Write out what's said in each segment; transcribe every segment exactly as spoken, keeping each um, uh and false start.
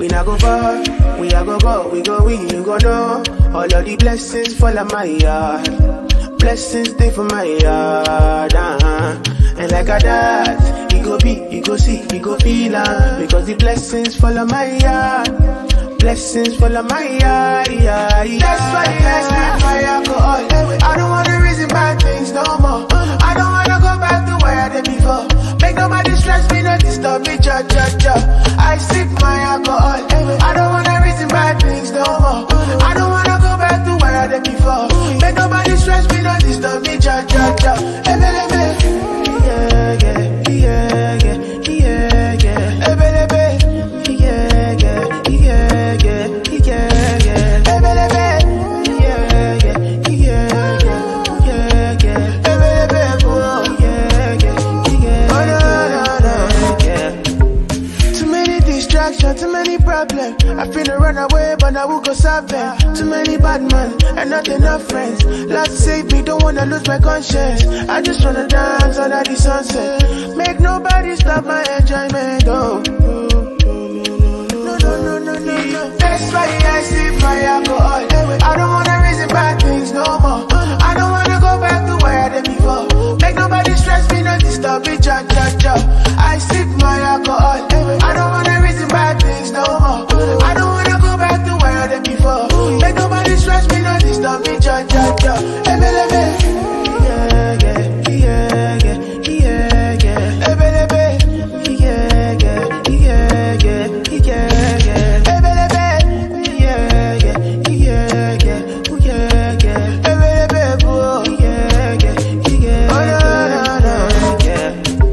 we not go far. We are go go, we go we, you go know. All of the blessings fall on my yard. Blessings stay for my yard, uh-huh. And like a that, you go be, you go see, you go feel uh, because the blessings fall on my yard. Blessings fall on my yard, yeah, yeah. That's why I sleep my alcohol. I don't wanna reason bad things no more. I don't wanna go back to where I did before. Make nobody stress me, not disturb me, cha cha cha. I sip my alcohol. I don't wanna reason bad things no more. I don't wanna go back to where I did before. Make nobody stress me, not disturb me, cha cha cha. Ebélébé. Yeah, yeah, yeah, yeah, yeah, yeah. Ebélébé. Yeah, yeah, yeah, yeah, yeah, yeah. Ebélébé. Yeah, yeah, yeah, yeah, yeah. Ebélébé, oh, yeah, yeah, yeah. Oh, no, no, no, yeah. Too many distractions, too many problems. I finna run away, but I will go solve them. Too many bad men and not enough friends. Lord save me, don't wanna lose my conscience. I just wanna dance under the sunset. Make nobody stop my enjoyment, oh. No, no, no, no, no, no. That's why I sip my alcohol. I don't wanna reason bad things no more. I don't wanna go back to where I did before. Make nobody stress me, not disturb me, cha cha cha. I sip my alcohol. I don't wanna reason bad things no more. I don't wanna go back to where I did before. Make nobody stress me, not disturb me, cha cha cha. Ebélébé. Yeah, yeah, yeah, yeah, yeah, yeah. Ebélébé. Yeah, yeah, yeah, yeah, yeah, yeah. Ebélébé. Yeah, yeah, yeah, yeah, yeah, yeah. Ebélébé, oh, yeah, yeah, yeah. Oh, no, no, no, yeah.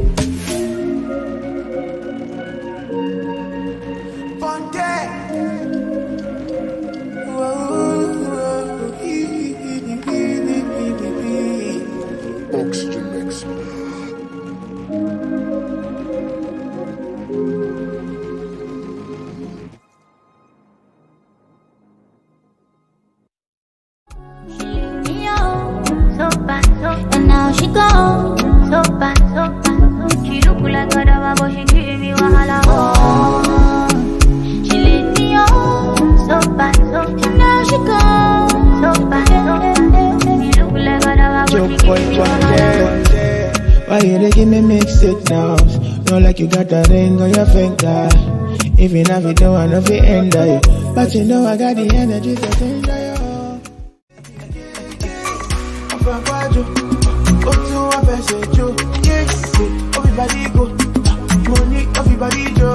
Ponte. Oxygen mix. And now she gone, so bad, so bad. She look like a dava, but she give me wahala. Oh, she let me on, so bad, so bad. And now she gone, so bad, so bad. She look like a dava, but she give me wahala. Why you dey give me mixed signals? Know like you got that ring on your finger. Even if you don't wanna be end you, but you know I got the energy to change you. Go to a message, you, yeah, everybody go, money, everybody go.